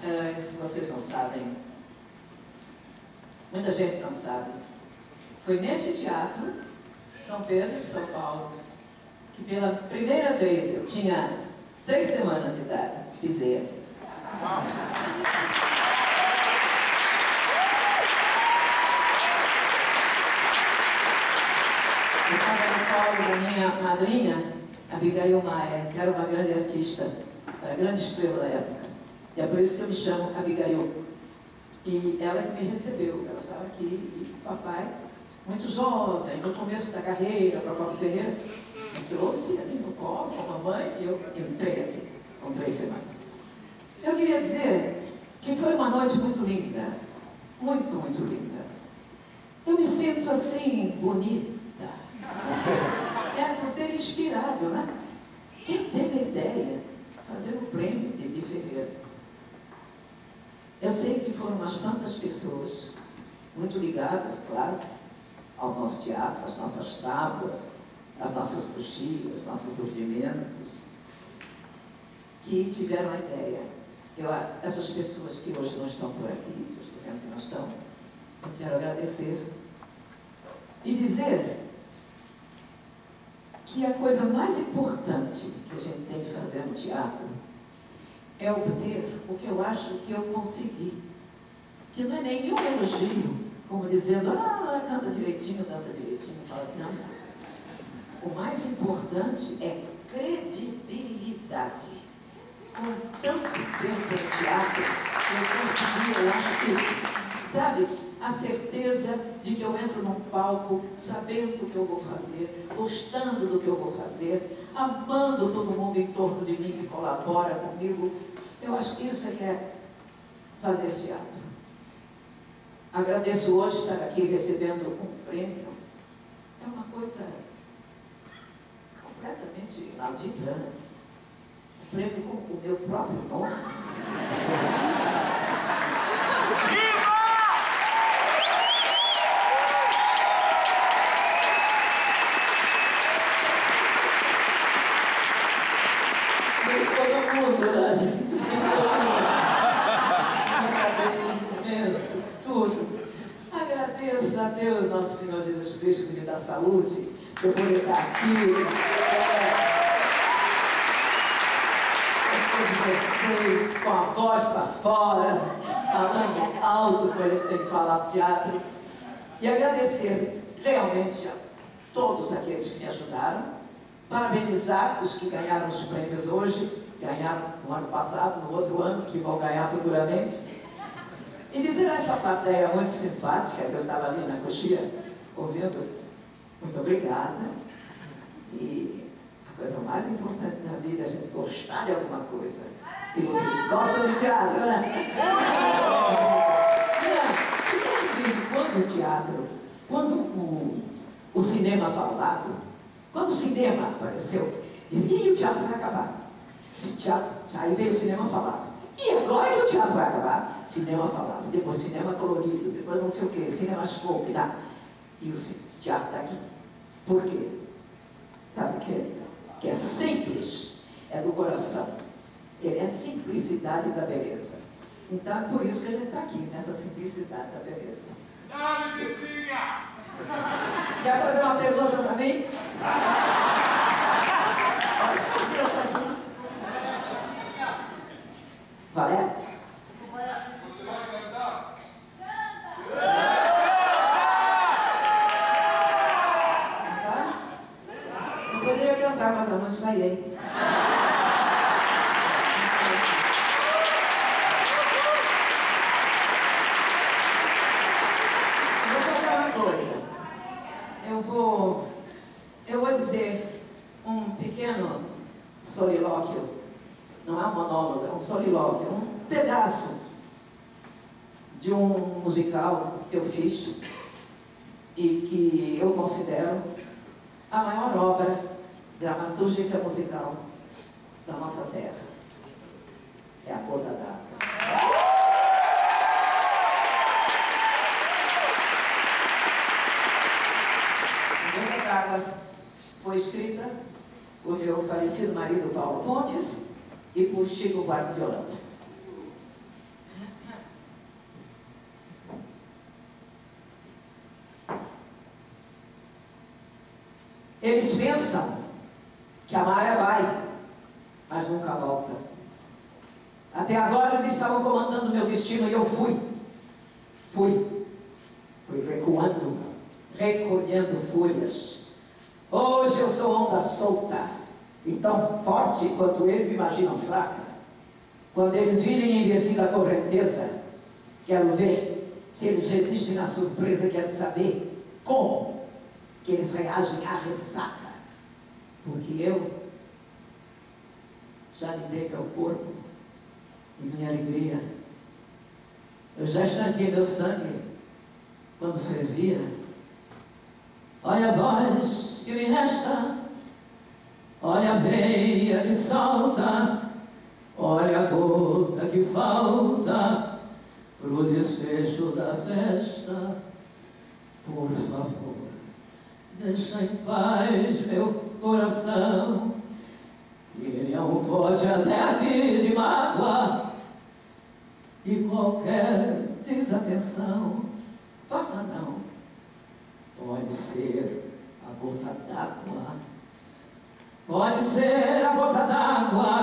Se vocês não sabem, muita gente não sabe, foi neste teatro, São Pedro de São Paulo, que pela primeira vez, eu tinha 3 semanas de idade, pisei aqui. Eu estava no colo da minha madrinha, Abigail Maia, que era uma grande artista, era a grande estrela da época. E é por isso que eu me chamo Abigail. E ela que me recebeu, ela estava aqui, e o papai, muito jovem, no começo da carreira, Procópio Ferreira, me trouxe ali no colo com a mamãe, e eu entrei aqui, com 3 semanas. Eu queria dizer que foi uma noite muito linda, muito, muito linda. Eu me sinto assim, bonita. É por ter inspirado, né? Quem teve a ideia de fazer o prêmio Bibi Ferreira? Eu sei que foram umas quantas pessoas, muito ligadas, claro, ao nosso teatro, às nossas tábuas, às nossas cochilas, nossos rudimentos, que tiveram a ideia. Essas pessoas que hoje não estão por aqui, que eu estou vendo que não estão, eu quero agradecer e dizer que a coisa mais importante que a gente tem que fazer no teatro é obter o que eu acho que eu consegui. Que não é nenhum elogio, como dizendo, ela canta direitinho, dança direitinho, fala, não. O mais importante é credibilidade. Com tanto tempo no teatro, eu consegui, eu acho isso, sabe? A certeza de que eu entro num palco sabendo o que eu vou fazer, gostando do que eu vou fazer, amando todo mundo em torno de mim que colabora comigo. Eu acho que isso é que é fazer teatro. Agradeço hoje estar aqui recebendo um prêmio. É uma coisa completamente inaudita. Um prêmio com o meu próprio nome. Agradeço a Deus, nosso Senhor Jesus Cristo, que me dá saúde, eu poder estar aqui. Vocês, com a voz para fora, falando alto, como a gente tem que falar no teatro. E agradecer realmente a todos aqueles que me ajudaram. Parabenizar os que ganharam os prêmios hoje, ganharam no ano passado, no outro ano, que vão ganhar futuramente. E dizer a essa plateia muito simpática, que eu estava ali na coxinha, ouvindo, muito obrigada. E a coisa mais importante na vida é a gente gostar de alguma coisa. E vocês gostam de teatro, né? Porque é o seguinte, quando o teatro, quando o cinema falado, quando o cinema apareceu, disse, e o teatro vai acabar? Esse teatro, aí veio o cinema falado. E agora que o teatro vai acabar? Cinema falado, depois cinema colorido, depois não sei o que, cinema scope, tá? E o teatro está aqui. Por quê? Sabe o quê? Que é simples, é do coração. Ele é a simplicidade da beleza. Então é por isso que a gente está aqui, nessa simplicidade da beleza. Quer fazer uma pergunta para mim? Pode fazer essa aqui. Valé? Eu poderia cantar, mas eu não ensaiei. Vou fazer uma coisa. Eu vou dizer um pequeno solilóquio. Não é um monólogo, é um solilóquio, um pedaço de um musical que eu fiz e que eu considero a maior obra dramatúrgica musical da nossa terra. É A Gota d'Água. A Gota d'Água foi escrita por meu falecido marido Paulo Pontes e por Chico Buarque de Holanda. Eles pensam que a maré vai, mas nunca volta. Até agora eles estavam comandando o meu destino e eu fui recuando, recolhendo folhas. Hoje eu sou onda solta e tão forte quanto eles me imaginam fraca. Quando eles virem invertida a correnteza, quero ver se eles resistem à surpresa, quero saber como que eles reagem à ressaca. Porque eu já lhe dei meu corpo e minha alegria. Eu já estanquei meu sangue quando fervia. Olha a voz que me resta, olha a veia que salta, olha a gota que falta pro desfecho da festa. Por favor, deixa em paz meu coração, ele é um pote até aqui de mágoa, e qualquer desatenção, faça não, pode ser a gota d'água, pode ser a gota d'água